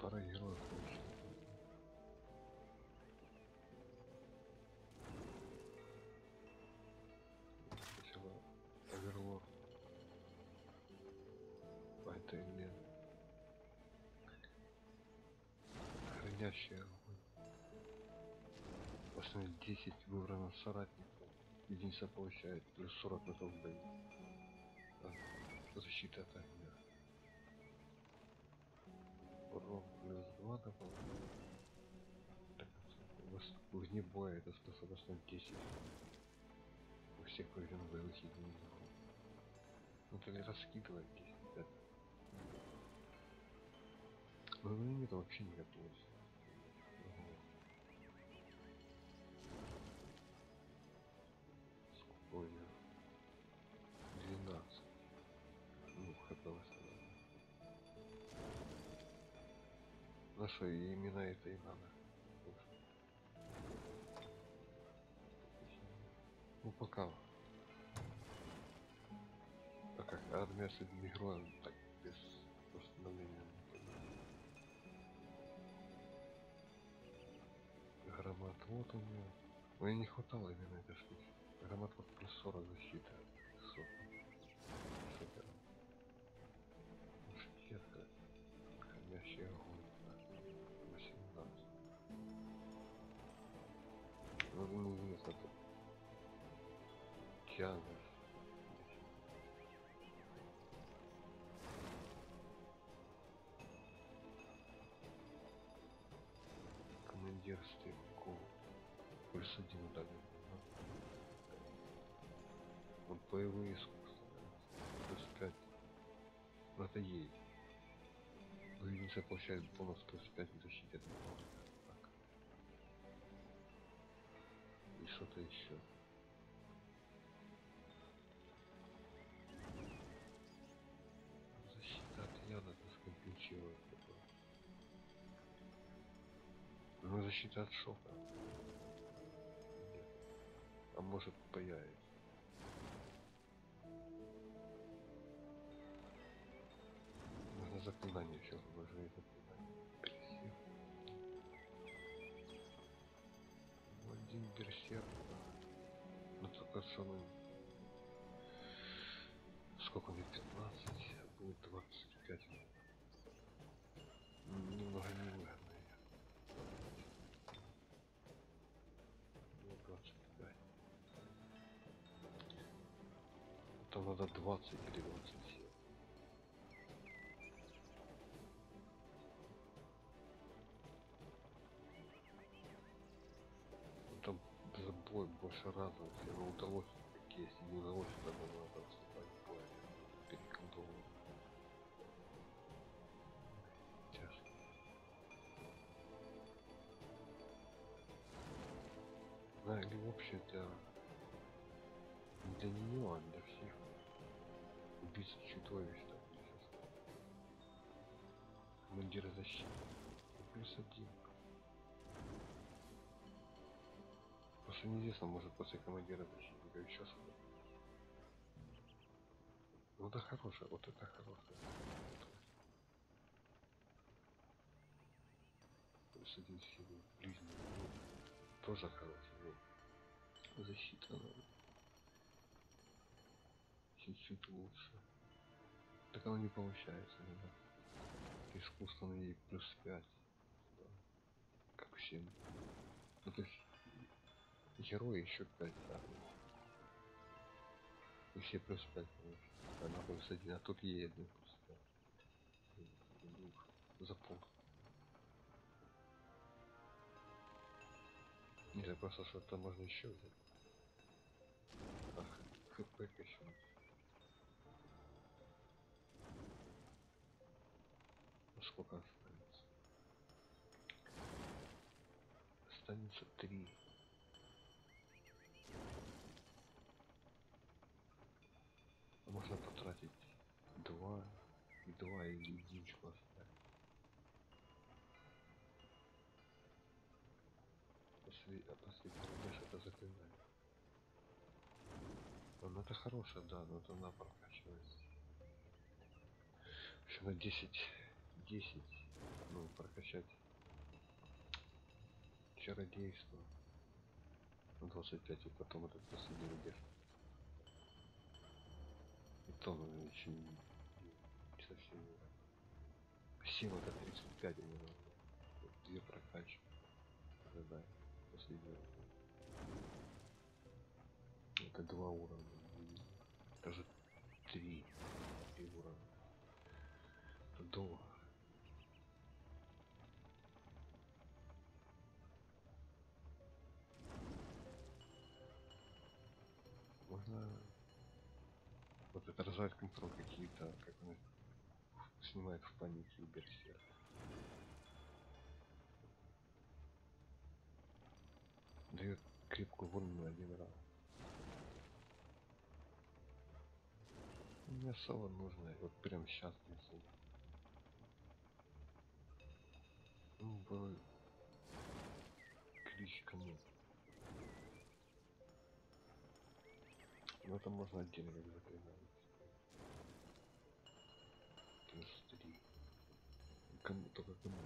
пара героев получил. Сначала оверлорд. А это не хранящий огонь. После 10 выбрано соратников. Единица получает плюс 40 на бою. Защита от огня. Урон плюс 2 дополнительно. Так, вне боя это способность на 10 у всех проведенных боевых единиц. Ну то ли раскидывать 10, да. Но на меня это вообще не готовилось. Сколько у меня? 12. Ну, хп восстановлено. Ну что, именно это и надо. Ну пока. Так как армия с одним героем, так без восстановления. Громоотвод у него. Мне не хватало именно этой штуки. Громоотвод плюс 40 защиты. Супер. Мушкетка. Хранящий огонь. 18. Ну, неизвестно тут. Тянешь. Командир стрелков. Плюс 1 ударный. Вот боевые искусства. Плюс 5. Но это ей. Единица получает бонус плюс 5 к защите. Так. И что-то еще. Защита от яда скомпенсирует. Ну, защита от шока. Нет. А может появится. Нужно заклинание еще вложить. Берсерк. Один берсерк. Но только самый... Сколько мне? 15, а будет 25. Немного невыгодно. 25. Там надо 20 или 27. Там забой больше раза, если ему удалось, какие если не удалось, то надо вступать в бой. Переколдовывать. Тяжко. Да, или вообще для нее, а для всех. Убийца чудовищ там. Командир защиты. Плюс 1. Просто неизвестно, может после командира защитника еще что-то. Ну да хорошая, вот это хорошая. Плюс 1 силы ближний. Тоже хороший. Вот. Защита надо. Чуть-чуть лучше. Так оно не получается, надо. Искусство на ней плюс 5. Да. Как всем. Ну то есть герои еще 5, да. И все плюс 5 получится. Она плюс 1, а тут ей 1 плюс 5. За пол. Нет, просто что-то можно еще взять. Ах, хп качнуть. Ну сколько останется? Останется 3. А можно потратить 2 и 2 или единичку оставить. Последний рубеж это заклинание. Ну это хорошая, да, но это она прокачивается. Еще на 10 Ну, прокачать чародейство на 25 и потом этот последний рубеж. И то еще не совсем не так. Сила это 35 мне надо. Вот 2 прокачки. Да, последний рубеж. Это 2 уровня. Даже 3 уровня. Это долго. Можно вот это развивать контроль какие-то, как он снимает в панике и берсерк. Дает крепкую волну на 1 раз. Не особо нужно, вот прям сейчас не особо. Ну, был клич кому. Но это можно отдельно как заклинать. Плюс 3. Кому только кому.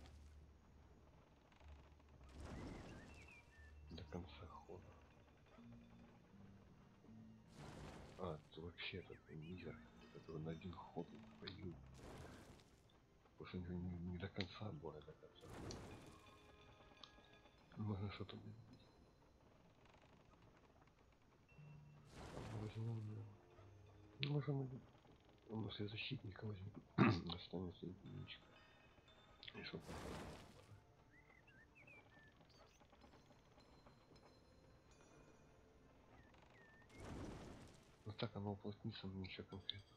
До конца хода. А, это вообще это нельзя. Это на 1 ход пою. Потому что не до конца боя, до конца. Можно что-то делать. Возьмем. Можем. Если защитника возьмем. Останется единичка. И что потом? Ну так оно уплотнится, мне еще конкретно.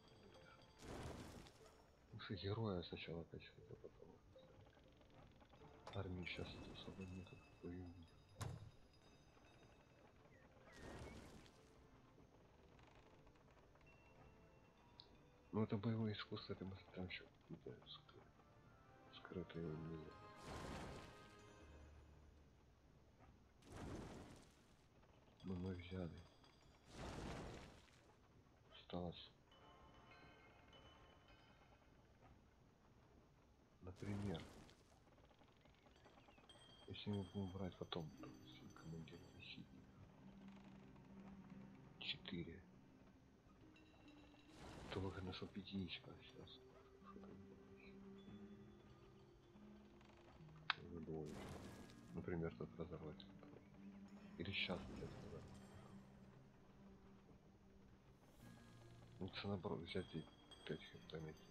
Лучше героя сначала качать, а потом армии сейчас особо нету. Ну это боевое искусство, это может там еще какие-то скрытые умения. Но мы взяли. Осталось. Например, если мы будем брать потом, допустим, командир защитника 4, то выгодно, чтобы единичка сейчас. Двое. Например, тут разорвать. Или сейчас взять разорвать. Лучше наоборот взять и 5 хектометров.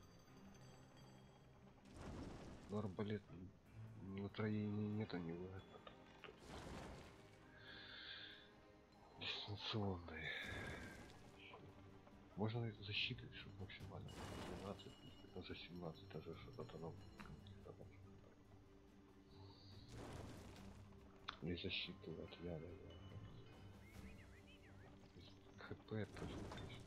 Но арбалет на троении нету, не выгодно. Дистанционный. Можно это засчитывать, чтобы максимально 12, это за 17 даже что-то нам не засчитывать яда. ХП тоже отлично.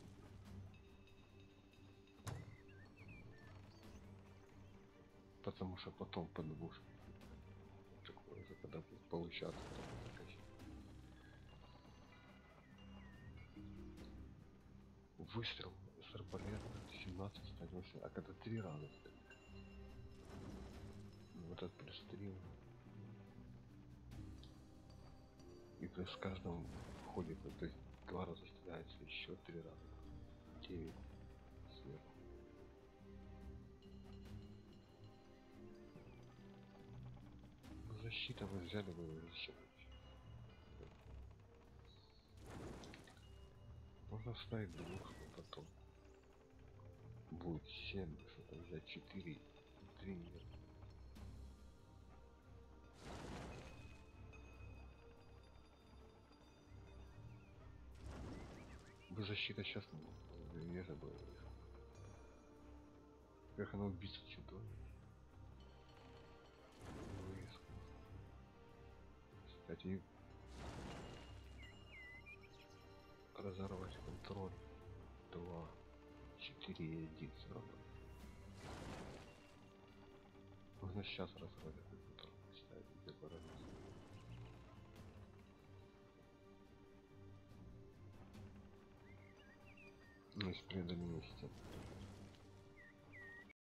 Потому что потом подбуш такое же, когда будет получаться, то закачать. Выстрел с арбалета 17 становится, а когда 3 раза стоит. Вот этот плюс 3. И то есть в каждом ходе, то есть 2 раза стреляется, еще 3 раза. 9 сверху. Защита вы взяли, вы защиту. Можно вставить двушку, потом будет 7, что-то взять 4, 3 нет. Бы защита сейчас не забыл. Как она убийца чудо. Кстати, разорвать контроль 2, 4 и 1 все равно. Можно сейчас разорвать этот контроль, ставить где-то разница. Ну, из преодоления стен.